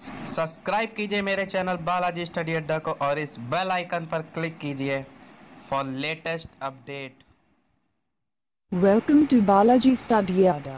Subscribe कीजिए मेरे channel Balaji study अड्डा को और इस बेल आइकन पर क्लिक कीजिए for latest update. Welcome to Balaji Study Adda.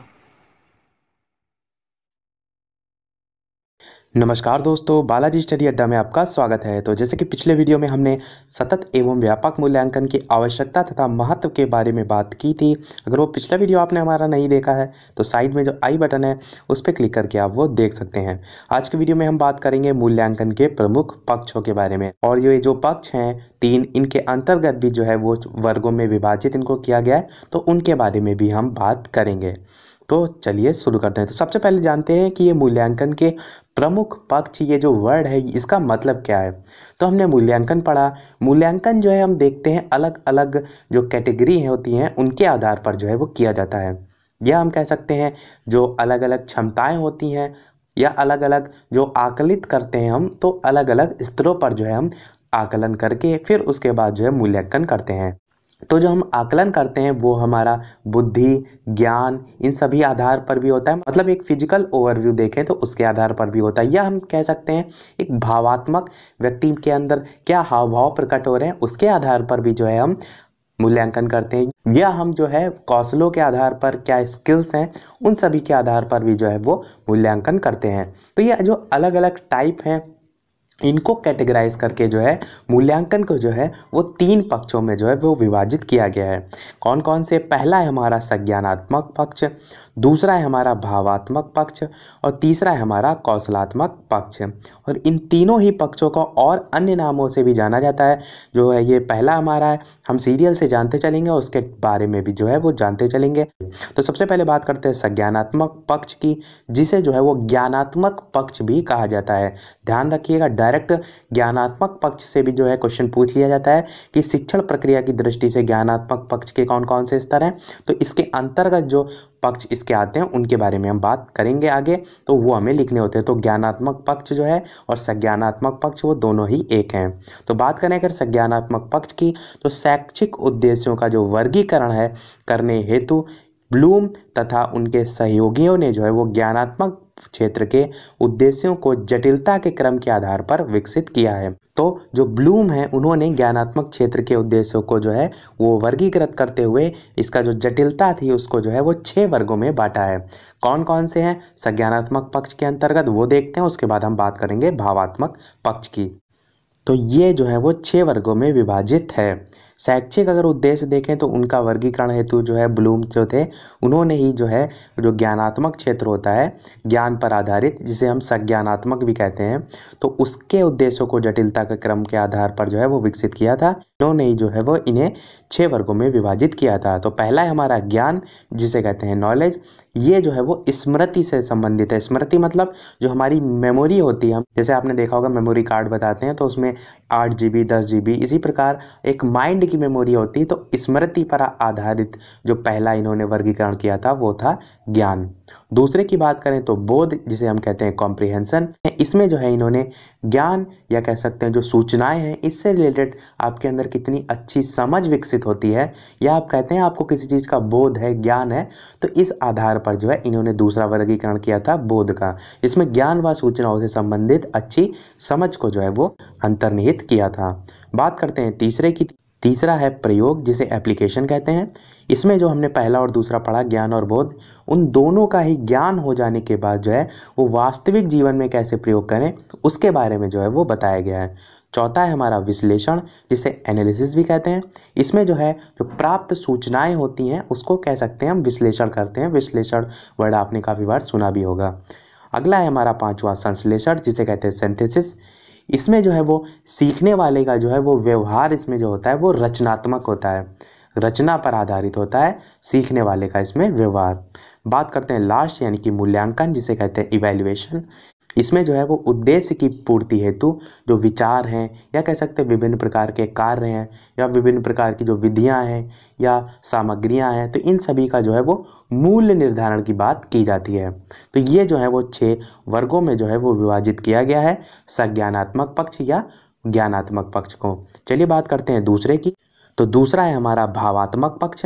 नमस्कार दोस्तों, बालाजी स्टडी अड्डा में आपका स्वागत है। तो जैसे कि पिछले वीडियो में हमने सतत एवं व्यापक मूल्यांकन की आवश्यकता तथा महत्व के बारे में बात की थी। अगर वो पिछला वीडियो आपने हमारा नहीं देखा है तो साइड में जो आई बटन है उस पर क्लिक करके आप वो देख सकते हैं। आज के वीडियो में हम बात करेंगे मूल्यांकन के प्रमुख पक्षों के बारे में, और ये जो पक्ष हैं 3, इनके अंतर्गत भी जो है वो वर्गों में विभाजित इनको किया गया है, तो उनके बारे में भी हम बात करेंगे। तो चलिए शुरू करते हैं। तो सबसे पहले जानते हैं कि ये मूल्यांकन के प्रमुख पक्ष, ये जो वर्ड है इसका मतलब क्या है। तो हमने मूल्यांकन पढ़ा। मूल्यांकन जो है हम देखते हैं अलग अलग जो कैटेगरी होती हैं उनके आधार पर जो है वो किया जाता है, या हम कह सकते हैं जो अलग अलग क्षमताएं होती हैं या अलग अलग जो आकलित करते हैं हम, तो अलग अलग स्तरों पर जो है हम आकलन करके फिर उसके बाद जो है मूल्यांकन करते हैं। तो जो हम आकलन करते हैं वो हमारा बुद्धि, ज्ञान, इन सभी आधार पर भी होता है। मतलब एक फिजिकल ओवरव्यू देखें तो उसके आधार पर भी होता है, या हम कह सकते हैं एक भावात्मक व्यक्ति के अंदर क्या हाव भाव प्रकट हो रहे हैं उसके आधार पर भी जो है हम मूल्यांकन करते हैं, या हम जो है कौशलों के आधार पर क्या स्किल्स हैं उन सभी के आधार पर भी जो है वो मूल्यांकन करते हैं। तो ये जो अलग अलग टाइप हैं इनको कैटेगराइज करके जो है मूल्यांकन को जो है वो 3 पक्षों में जो है वो विभाजित किया गया है। कौन कौन से? पहला है हमारा संज्ञानात्मक पक्ष, दूसरा है हमारा भावात्मक पक्ष, और तीसरा है हमारा कौशलात्मक पक्ष। और इन तीनों ही पक्षों को और अन्य नामों से भी जाना जाता है। जो है ये पहला हमारा है, हम सीरियल से जानते चलेंगे, उसके बारे में भी जो है वो जानते चलेंगे। तो सबसे पहले बात करते हैं संज्ञानात्मक पक्ष की, जिसे जो है वो ज्ञानात्मक पक्ष भी कहा जाता है। ध्यान रखिएगा, डायरेक्ट ज्ञानात्मक पक्ष से भी जो है क्वेश्चन पूछ लिया जाता है कि शिक्षण प्रक्रिया की दृष्टि से ज्ञानात्मक पक्ष के कौन कौन से स्तर हैं। तो इसके अंतर्गत जो पक्ष इसके आते हैं उनके बारे में हम बात करेंगे आगे, तो वो हमें लिखने होते हैं। तो ज्ञानात्मक पक्ष जो है और संज्ञानात्मक पक्ष वो दोनों ही एक हैं। तो बात करें अगर संज्ञानात्मक पक्ष की, तो शैक्षिक उद्देश्यों का जो वर्गीकरण है करने हेतु ब्लूम तथा उनके सहयोगियों ने जो है वो ज्ञानात्मक क्षेत्र के उद्देश्यों को जटिलता के क्रम के आधार पर विकसित किया है। तो जो ब्लूम है उन्होंने ज्ञानात्मक क्षेत्र के उद्देश्यों को जो है वो वर्गीकृत करते हुए इसका जो जटिलता थी उसको जो है वो 6 वर्गों में बांटा है। कौन कौन से हैं संज्ञानात्मक पक्ष के अंतर्गत वो देखते हैं, उसके बाद हम बात करेंगे भावात्मक पक्ष की। तो ये जो है वो 6 वर्गों में विभाजित है। शैक्षिक अगर उद्देश्य देखें तो उनका वर्गीकरण हेतु जो है ब्लूम जो थे उन्होंने ही जो है जो ज्ञानात्मक क्षेत्र होता है ज्ञान पर आधारित, जिसे हम संज्ञानात्मक भी कहते हैं, तो उसके उद्देश्यों को जटिलता के क्रम के आधार पर जो है वो विकसित किया था। इन्होंने ही जो है वो इन्हें 6 वर्गों में विभाजित किया था। तो पहला है हमारा ज्ञान, जिसे कहते हैं नॉलेज। ये जो है वो स्मृति से संबंधित है। स्मृति मतलब जो हमारी मेमोरी होती है, जैसे आपने देखा होगा मेमोरी कार्ड बताते हैं तो उसमें 8 GB 10 GB इसी प्रकार एक माइंड की मेमोरी होती है। तो स्मृति पर आधारित जो पहला इन्होंने वर्गीकरण किया था वो था ज्ञान। दूसरे की बात करें तो बोध, जिसे हम कहते हैं कॉम्प्रिहेंशन। इसमें जो है इन्होंने ज्ञान या कह सकते हैं जो सूचनाएं हैं इससे रिलेटेड आपके अंदर कितनी अच्छी समझ विकसित होती है, या आप कहते हैं आपको किसी चीज़ का बोध है, ज्ञान है, तो इस आधार पर जो है इन्होंने दूसरा वर्गीकरण किया था बोध का। इसमें ज्ञान व सूचनाओं से संबंधित अच्छी समझ को जो है वो अंतर्निहित किया था। बात करते हैं तीसरे की। तीसरा है प्रयोग, जिसे एप्लीकेशन कहते हैं। इसमें जो हमने पहला और दूसरा पढ़ा ज्ञान और बोध, उन दोनों का ही ज्ञान हो जाने के बाद जो है वो वास्तविक जीवन में कैसे प्रयोग करें उसके बारे में जो है वो बताया गया है। चौथा है हमारा विश्लेषण, जिसे एनालिसिस भी कहते हैं। इसमें जो है जो प्राप्त सूचनाएं होती हैं उसको कह सकते हैं हम विश्लेषण करते हैं। विश्लेषण वर्ड आपने काफ़ी बार सुना भी होगा। अगला है हमारा 5वां संश्लेषण, जिसे कहते हैं सिंथेसिस। इसमें जो है वो सीखने वाले का जो है वो व्यवहार इसमें जो होता है वो रचनात्मक होता है, रचना पर आधारित होता है सीखने वाले का इसमें व्यवहार। बात करते हैं लास्ट यानी कि मूल्यांकन, जिसे कहते हैं इवैल्यूएशन। इसमें जो है वो उद्देश्य की पूर्ति हेतु जो विचार हैं या कह सकते हैं विभिन्न प्रकार के कार्य हैं या विभिन्न प्रकार की जो विधियां हैं या सामग्रियां हैं, तो इन सभी का जो है वो मूल्य निर्धारण की बात की जाती है। तो ये जो है वो 6 वर्गों में जो है वो विभाजित किया गया है संज्ञानात्मक पक्ष या ज्ञानात्मक पक्ष को। चलिए बात करते हैं दूसरे की। तो दूसरा है हमारा भावात्मक पक्ष।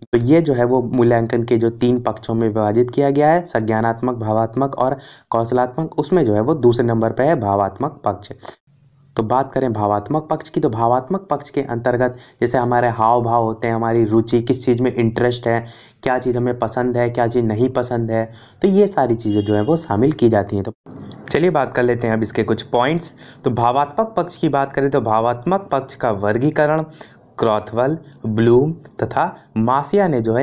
तो ये जो है वो मूल्यांकन के जो 3 पक्षों में विभाजित किया गया है, संज्ञानात्मक, भावात्मक और कौशलात्मक। उसमें जो है वो दूसरे नंबर पर है भावात्मक पक्ष। तो बात करें भावात्मक पक्ष की, तो भावात्मक पक्ष के अंतर्गत जैसे हमारे हाव भाव होते हैं, हमारी रुचि, किस चीज़ में इंटरेस्ट है, क्या चीज़ हमें पसंद है, क्या चीज़ नहीं पसंद है, तो ये सारी चीज़ें जो है वो शामिल की जाती हैं। तो चलिए बात कर लेते हैं अब इसके कुछ पॉइंट्स। तो भावात्मक पक्ष की बात करें तो भावात्मक पक्ष का वर्गीकरण क्रॉथवेल, ब्लूम तथा मासिया ने जो है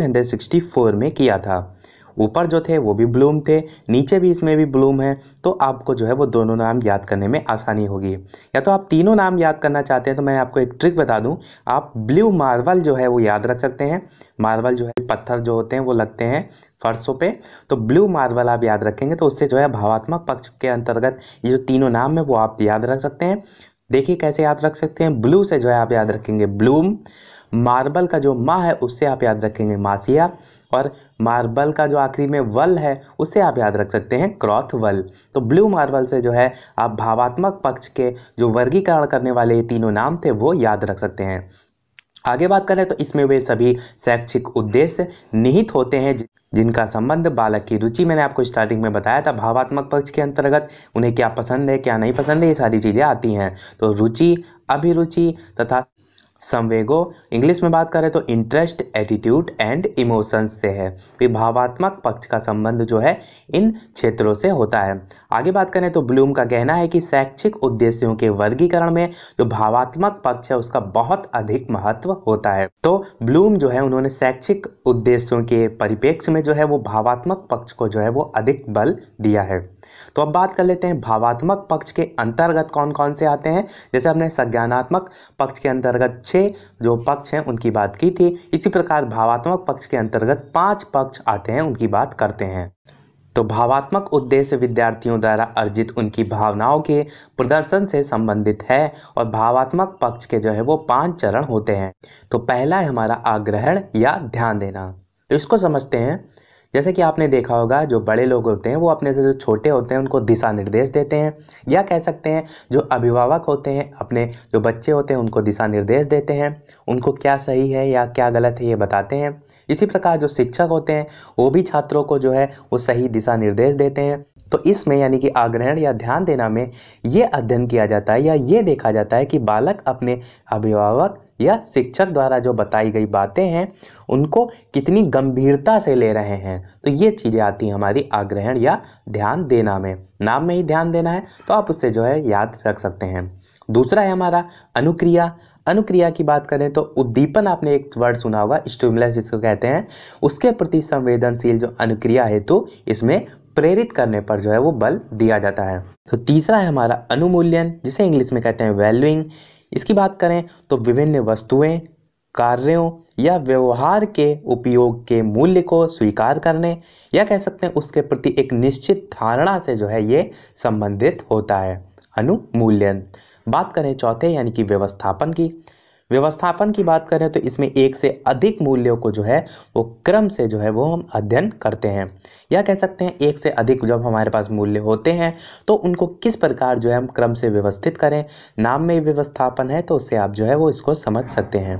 1964 में किया था। ऊपर जो थे वो भी ब्लूम थे, नीचे भी इसमें भी ब्लूम है। तो आपको जो है वो दोनों नाम याद करने में आसानी होगी। या तो आप तीनों नाम याद करना चाहते हैं तो मैं आपको एक ट्रिक बता दूं, आप ब्लू मार्बल जो है वो याद रख सकते हैं। मार्बल जो है पत्थर जो होते हैं वो लगते हैं फर्शों पे, तो ब्लू मार्बल आप याद रखेंगे तो उससे जो है भावात्मक पक्ष के अंतर्गत ये जो तीनों नाम है वो आप याद रख सकते हैं। देखिए कैसे याद रख सकते हैं। ब्लू से जो है आप याद रखेंगे ब्लूम, मार्बल का जो मा है उससे आप याद रखेंगे मासिया, और मार्बल का जो आखिरी में वल है उससे आप याद रख सकते हैं क्रॉथवेल। तो ब्लू मार्बल से जो है आप भावात्मक पक्ष के जो वर्गीकरण करने वाले ये तीनों नाम थे वो याद रख सकते हैं। आगे बात करें तो इसमें वे सभी शैक्षिक उद्देश्य निहित होते हैं जिनका संबंध बालक की रुचि, मैंने आपको स्टार्टिंग में बताया था भावात्मक पक्ष के अंतर्गत उन्हें क्या पसंद है क्या नहीं पसंद है ये सारी चीज़ें आती हैं। तो रुचि, अभिरुचि तथा संवेगों, इंग्लिश में बात करें तो इंटरेस्ट, एटीट्यूड एंड इमोशंस से है। फिर भावात्मक पक्ष का संबंध जो है इन क्षेत्रों से होता है। आगे बात करें तो ब्लूम का कहना है कि शैक्षिक उद्देश्यों के वर्गीकरण में जो भावात्मक पक्ष है उसका बहुत अधिक महत्व होता है। तो ब्लूम जो है उन्होंने शैक्षिक उद्देश्यों के परिप्रेक्ष्य में जो है वो भावात्मक पक्ष को जो है वो अधिक बल दिया है। तो अब बात कर लेते हैं भावात्मक पक्ष के अंतर्गत कौन कौन से आते हैं। जैसे हमने संज्ञानात्मक पक्ष के अंतर्गत 6 जो पक्ष हैं उनकी बात की थी, इसी प्रकार भावात्मक पक्ष के अंतर्गत 5 पक्ष आते हैं, उनकी बात करते हैं। तो भावात्मक उद्देश्य विद्यार्थियों द्वारा अर्जित उनकी भावनाओं के प्रदर्शन से संबंधित है और भावात्मक पक्ष के जो है वो 5 चरण होते हैं। तो पहला है हमारा आग्रहण या ध्यान देना। तो इसको समझते हैं। जैसे कि आपने देखा होगा जो बड़े लोग होते हैं वो अपने से जो छोटे होते हैं उनको दिशा निर्देश देते हैं, या कह सकते हैं जो अभिभावक होते हैं अपने जो बच्चे होते हैं उनको दिशा निर्देश देते हैं, उनको क्या सही है या क्या गलत है ये बताते हैं। इसी प्रकार जो शिक्षक होते हैं वो भी छात्रों को जो है वो सही दिशा निर्देश देते हैं। तो इसमें यानी कि आग्रहण या ध्यान देना में ये अध्ययन किया जाता है या ये देखा जाता है कि बालक अपने अभिभावक या शिक्षक द्वारा जो बताई गई बातें हैं उनको कितनी गंभीरता से ले रहे हैं। तो ये चीज़ें आती हैं हमारी आग्रहण या ध्यान देना में। नाम में ही ध्यान देना है तो आप उससे जो है याद रख सकते हैं। दूसरा है हमारा अनुक्रिया। अनुक्रिया की बात करें तो उद्दीपन, आपने एक वर्ड सुना होगा स्टिमुलस जिसको कहते हैं, उसके प्रति संवेदनशील जो अनुक्रिया है तो इसमें प्रेरित करने पर जो है वो बल दिया जाता है। तो तीसरा है हमारा अनुमूल्यन, जिसे इंग्लिश में कहते हैं वैल्यूइंग। इसकी बात करें तो विभिन्न वस्तुएं, कार्यों या व्यवहार के उपयोग के मूल्य को स्वीकार करने, या कह सकते हैं उसके प्रति एक निश्चित धारणा से जो है ये संबंधित होता है अनुमूल्यन। बात करें चौथे यानी कि व्यवस्थापन की। व्यवस्थापन की बात करें तो इसमें एक से अधिक मूल्यों को जो है वो क्रम से जो है वो हम अध्ययन करते हैं, या कह सकते हैं एक से अधिक जब हमारे पास मूल्य होते हैं तो उनको किस प्रकार जो है हम क्रम से व्यवस्थित करें। नाम में व्यवस्थापन है तो उससे आप जो है वो इसको समझ सकते हैं।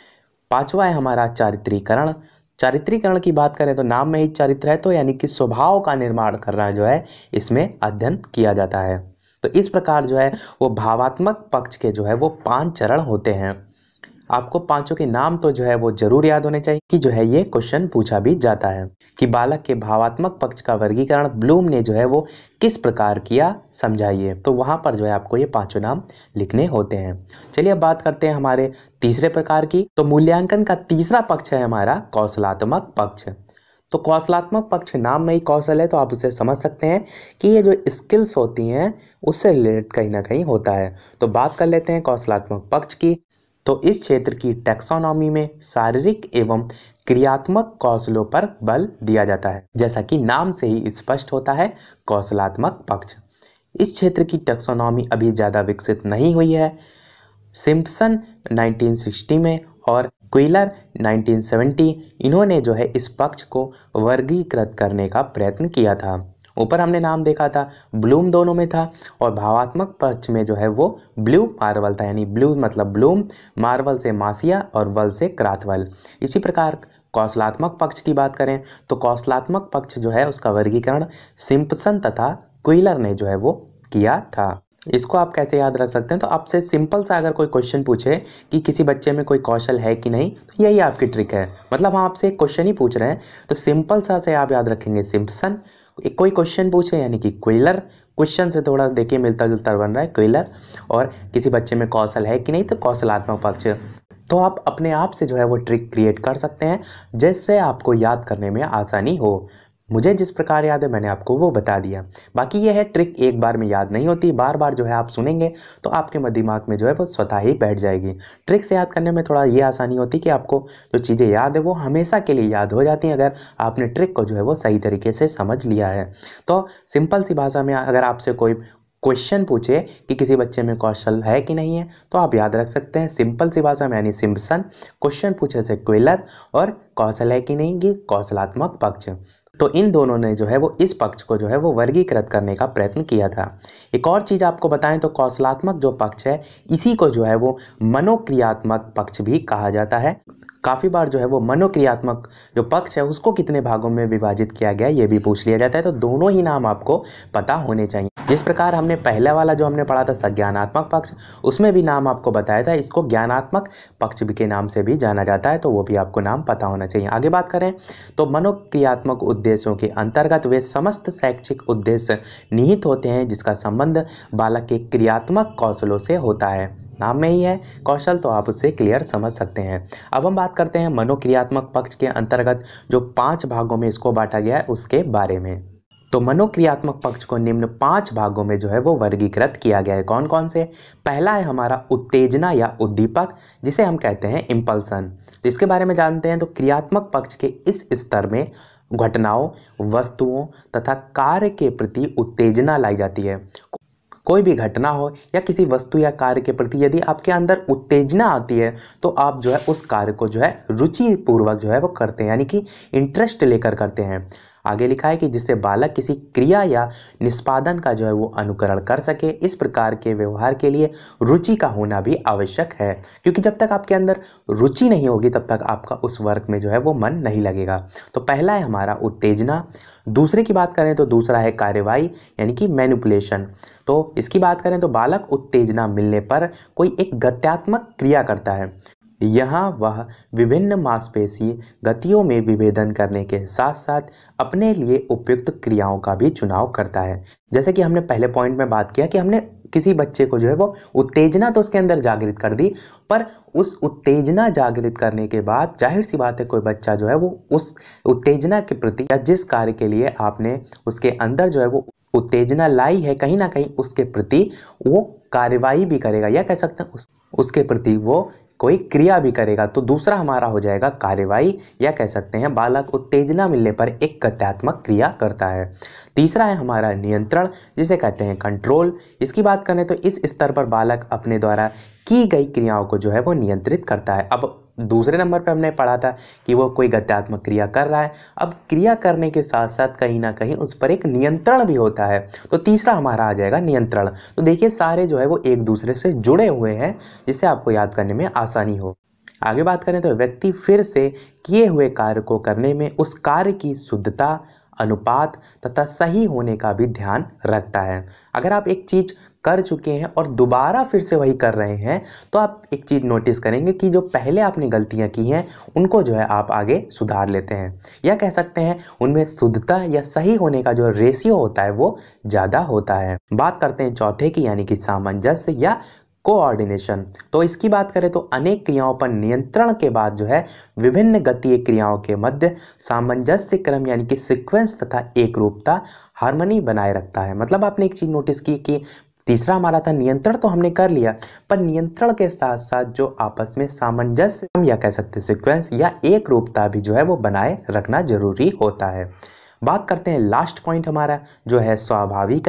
पांचवा है हमारा चारित्रीकरण। चारित्रीकरण की बात करें तो नाम में ही चरित्र है तो यानी कि स्वभाव का निर्माण करना जो है इसमें अध्ययन किया जाता है। तो इस प्रकार जो है वो भावात्मक पक्ष के जो है वो 5 चरण होते हैं। आपको पांचों के नाम तो जो है वो जरूर याद होने चाहिए कि जो है ये क्वेश्चन पूछा भी जाता है कि बालक के भावात्मक पक्ष का वर्गीकरण ब्लूम ने जो है वो किस प्रकार किया, समझाइए। तो वहां पर जो है आपको ये 5 नाम लिखने होते हैं। चलिए अब बात करते हैं हमारे तीसरे प्रकार की। तो मूल्यांकन का तीसरा पक्ष है हमारा कौशलात्मक पक्ष। तो कौशलात्मक पक्ष नाम में ही कौशल है तो आप उसे समझ सकते हैं कि ये जो स्किल्स होती हैं उससे रिलेटेड कहीं ना कहीं होता है। तो बात कर लेते हैं कौशलात्मक पक्ष की। तो इस क्षेत्र की टैक्सोनॉमी में शारीरिक एवं क्रियात्मक कौशलों पर बल दिया जाता है, जैसा कि नाम से ही स्पष्ट होता है कौशलात्मक पक्ष। इस क्षेत्र की टैक्सोनॉमी अभी ज़्यादा विकसित नहीं हुई है। सिम्पसन 1960 में और क्विलर 1970 इन्होंने जो है इस पक्ष को वर्गीकृत करने का प्रयत्न किया था। ऊपर हमने नाम देखा था ब्लूम दोनों में था, और भावात्मक पक्ष में जो है वो ब्लू मार्वल था, यानी ब्लू मतलब ब्लूम, मार्वल से मासिया और वल से क्राथवल। इसी प्रकार कौशलात्मक पक्ष की बात करें तो कौशलात्मक पक्ष जो है उसका वर्गीकरण सिम्पसन तथा क्विलर ने जो है वो किया था। इसको आप कैसे याद रख सकते हैं, तो आपसे सिंपल सा अगर कोई क्वेश्चन पूछे कि किसी बच्चे में कोई कौशल है कि नहीं, तो यही आपकी ट्रिक है। मतलब हम आपसे एक क्वेश्चन ही पूछ रहे हैं तो सिंपल सा से आप याद रखेंगे सिम्पसन। कोई क्वेश्चन पूछे यानी कि क्विलर, क्वेश्चन से थोड़ा देखिए मिलता जुलता बन रहा है क्विलर, और किसी बच्चे में कौशल है कि नहीं तो कौशलात्मक पक्ष। तो आप अपने आप से जो है वो ट्रिक क्रिएट कर सकते हैं जिससे आपको याद करने में आसानी हो। मुझे जिस प्रकार याद है मैंने आपको वो बता दिया। बाकी ये है ट्रिक एक बार में याद नहीं होती, बार बार जो है आप सुनेंगे तो आपके दिमाग में जो है वो स्वतः ही बैठ जाएगी। ट्रिक से याद करने में थोड़ा ये आसानी होती है कि आपको जो चीज़ें याद है वो हमेशा के लिए याद हो जाती हैं अगर आपने ट्रिक को जो है वो सही तरीके से समझ लिया है। तो सिंपल सी भाषा में अगर आपसे कोई क्वेश्चन पूछे कि किसी बच्चे में कौशल है कि नहीं है तो आप याद रख सकते हैं सिंपल सी भाषा में यानी सिम्पसन, क्वेश्चन पूछे से क्विलर, और कौशल है कि नहीं कि कौशलात्मक पक्ष। तो इन दोनों ने जो है वो इस पक्ष को जो है वो वर्गीकृत करने का प्रयत्न किया था। एक और चीज़ आपको बताएं तो कौशलात्मक जो पक्ष है इसी को जो है वो मनोक्रियात्मक पक्ष भी कहा जाता है। काफ़ी बार जो है वो मनोक्रियात्मक जो पक्ष है उसको कितने भागों में विभाजित किया गया ये भी पूछ लिया जाता है, तो दोनों ही नाम आपको पता होने चाहिए। जिस प्रकार हमने पहला वाला जो हमने पढ़ा था संज्ञानात्मक पक्ष, उसमें भी नाम आपको बताया था, इसको ज्ञानात्मक पक्ष के नाम से भी जाना जाता है, तो वो भी आपको नाम पता होना चाहिए। आगे बात करें तो मनोक्रियात्मक उद्देश्यों के अंतर्गत वे समस्त शैक्षिक उद्देश्य निहित होते हैं जिसका संबंध बालक के क्रियात्मक कौशलों से होता है। नाम में ही है कौशल, तो आप उससे क्लियर समझ सकते हैं। अब हम बात करते हैं मनोक्रियात्मक पक्ष के अंतर्गत जो 5 भागों में इसको बांटा गया है उसके बारे में। तो मनोक्रियात्मक पक्ष को निम्न 5 भागों में जो है वो वर्गीकृत किया गया है। कौन कौन से? पहला है हमारा उत्तेजना या उद्दीपक, जिसे हम कहते हैं इम्पल्सन। तो इसके बारे में जानते हैं। तो क्रियात्मक पक्ष के इस स्तर में घटनाओं, वस्तुओं तथा कार्य के प्रति उत्तेजना लाई जाती है। कोई भी घटना हो या किसी वस्तु या कार्य के प्रति यदि आपके अंदर उत्तेजना आती है तो आप जो है उस कार्य को जो है रुचि पूर्वक जो है वो करते हैं, यानी कि इंटरेस्ट लेकर करते हैं। आगे लिखा है कि जिससे बालक किसी क्रिया या निष्पादन का जो है वो अनुकरण कर सके। इस प्रकार के व्यवहार के लिए रुचि का होना भी आवश्यक है, क्योंकि जब तक आपके अंदर रुचि नहीं होगी तब तक आपका उस वर्क में जो है वो मन नहीं लगेगा। तो पहला है हमारा उत्तेजना। दूसरे की बात करें तो दूसरा है कार्यवाही यानी कि मैनिपुलेशन। तो इसकी बात करें तो बालक उत्तेजना मिलने पर कोई एक गत्यात्मक क्रिया करता है। यहाँ वह विभिन्न मांसपेशी गतियों में विभेदन करने के साथ साथ अपने लिए उपयुक्त क्रियाओं का भी चुनाव करता है। जैसे कि हमने पहले पॉइंट में बात किया कि हमने किसी बच्चे को जो है वो उत्तेजना तो उसके अंदर जागृत कर दी, पर उस उत्तेजना जागृत करने के बाद जाहिर सी बात है कोई बच्चा जो है वो उस उत्तेजना के प्रति या जिस कार्य के लिए आपने उसके अंदर जो है वो उत्तेजना लाई है कहीं ना कहीं उसके प्रति वो कार्यवाही भी करेगा, या कह सकते हैं उसके प्रति वो कोई क्रिया भी करेगा। तो दूसरा हमारा हो जाएगा कार्यवाही, या कह सकते हैं बालक उत्तेजना मिलने पर एक गत्यात्मक क्रिया करता है। तीसरा है हमारा नियंत्रण, जिसे कहते हैं कंट्रोल। इसकी बात करें तो इस स्तर पर बालक अपने द्वारा की गई क्रियाओं को जो है वो नियंत्रित करता है। अब दूसरे नंबर पर हमने पढ़ा था कि वो कोई गत्यात्मक क्रिया कर रहा है, अब क्रिया करने के साथ साथ कहीं ना कहीं उस पर एक नियंत्रण भी होता है। तो तीसरा हमारा आ जाएगा नियंत्रण। तो देखिए सारे जो है वो एक दूसरे से जुड़े हुए हैं, जिससे आपको याद करने में आसानी हो। आगे बात करें तो व्यक्ति फिर से किए हुए कार्य को करने में उस कार्य की शुद्धता, अनुपात तथा सही होने का भी ध्यान रखता है। अगर आप एक चीज़ कर चुके हैं और दोबारा फिर से वही कर रहे हैं तो आप एक चीज़ नोटिस करेंगे कि जो पहले आपने गलतियां की हैं उनको जो है आप आगे सुधार लेते हैं, या कह सकते हैं उनमें शुद्धता या सही होने का जो रेशियो होता है वो ज़्यादा होता है। बात करते हैं चौथे की, यानी कि सामंजस्य या कोऑर्डिनेशन। तो इसकी बात करें तो अनेक क्रियाओं पर नियंत्रण के बाद जो है विभिन्न गतीय क्रियाओं के मध्य सामंजस्य क्रम यानी कि सीक्वेंस तथा एकरूपता, हार्मनी बनाए रखता है। मतलब आपने एक चीज़ नोटिस की कि तीसरा हमारा था नियंत्रण, तो हमने कर लिया, पर नियंत्रण के साथ साथ जो आपस में सामंजस्य या कह सकते सीक्वेंस या एकरूपता भी जो है वो बनाए रखना जरूरी होता है। बात करते हैं लास्ट पॉइंट हमारा जो है स्वाभाविकरण,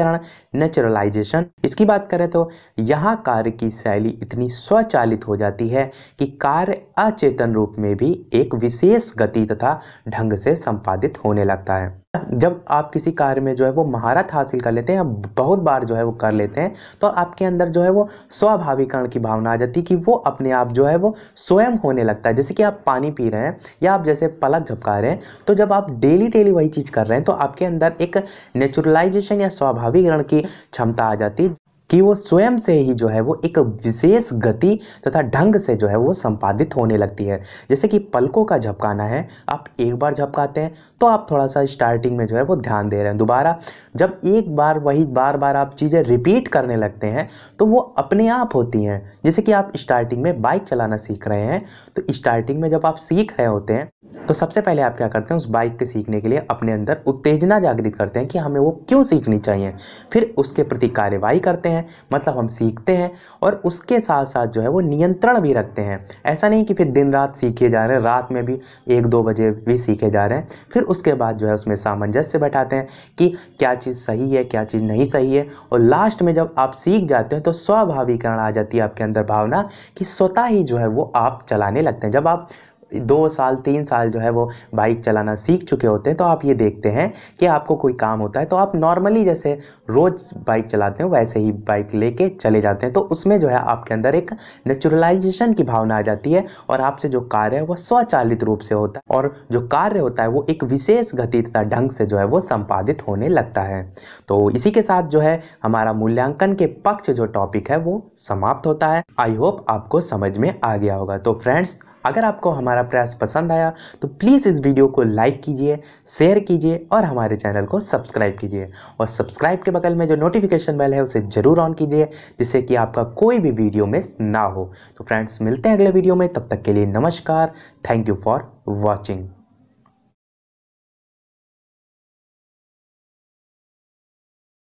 नेचुरलाइजेशन। इसकी बात करें तो यहाँ कार्य की शैली इतनी स्वचालित हो जाती है कि कार्य अचेतन रूप में भी एक विशेष गति तथा ढंग से संपादित होने लगता है। जब आप किसी कार्य में जो है वो महारत हासिल कर लेते हैं, बहुत बार जो है वो कर लेते हैं, तो आपके अंदर जो है वो स्वाभाविकरण की भावना आ जाती है कि वो अपने आप जो है वो स्वयं होने लगता है। जैसे कि आप पानी पी रहे हैं या आप जैसे पलक झपका रहे हैं, तो जब आप डेली वही चीज़ कर रहे हैं तो आपके अंदर एक नेचुरलाइजेशन या स्वाभाविकरण की क्षमता आ जाती है कि वो स्वयं से ही जो है वो एक विशेष गति तथा ढंग से जो है वो संपादित होने लगती है। जैसे कि पलकों का झपकाना है, आप एक बार झपकाते हैं तो आप थोड़ा सा स्टार्टिंग में जो है वो ध्यान दे रहे हैं, दोबारा जब एक बार वही बार आप चीज़ें रिपीट करने लगते हैं तो वो अपने आप होती हैं। जैसे कि आप स्टार्टिंग में बाइक चलाना सीख रहे हैं, तो स्टार्टिंग में जब आप सीख रहे होते हैं तो सबसे पहले आप क्या करते हैं, उस बाइक के सीखने के लिए अपने अंदर उत्तेजना जागृत करते हैं कि हमें वो क्यों सीखनी चाहिए। फिर उसके प्रति कार्यवाही करते हैं, मतलब हम सीखते हैं और उसके साथ साथ जो है वो नियंत्रण भी रखते हैं। ऐसा नहीं कि फिर दिन रात सीखे जा रहे हैं, रात में भी 1-2 बजे भी सीखे जा रहे हैं। फिर उसके बाद जो है उसमें सामंजस्य बैठाते हैं कि क्या चीज़ सही है, क्या चीज़ नहीं सही है। और लास्ट में जब आप सीख जाते हैं तो स्वाभाविकरण आ जाती है आपके अंदर भावना कि स्वतः ही जो है वो आप चलाने लगते हैं। जब आप 2 साल 3 साल जो है वो बाइक चलाना सीख चुके होते हैं तो आप ये देखते हैं कि आपको कोई काम होता है तो आप नॉर्मली जैसे रोज़ बाइक चलाते हैं वैसे ही बाइक लेके चले जाते हैं। तो उसमें जो है आपके अंदर एक नेचुरलाइजेशन की भावना आ जाती है और आपसे जो कार्य है वो स्वचालित रूप से होता है और जो कार्य होता है वो एक विशेष गति तथा ढंग से जो है वो संपादित होने लगता है। तो इसी के साथ जो है हमारा मूल्यांकन के पक्ष जो टॉपिक है वो समाप्त होता है। आई होप आपको समझ में आ गया होगा। तो फ्रेंड्स, अगर आपको हमारा प्रयास पसंद आया तो प्लीज़ इस वीडियो को लाइक कीजिए, शेयर कीजिए और हमारे चैनल को सब्सक्राइब कीजिए। और सब्सक्राइब के बगल में जो नोटिफिकेशन बेल है उसे ज़रूर ऑन कीजिए जिससे कि आपका कोई भी वीडियो मिस ना हो। तो फ्रेंड्स, मिलते हैं अगले वीडियो में, तब तक के लिए नमस्कार। Thank you for watching.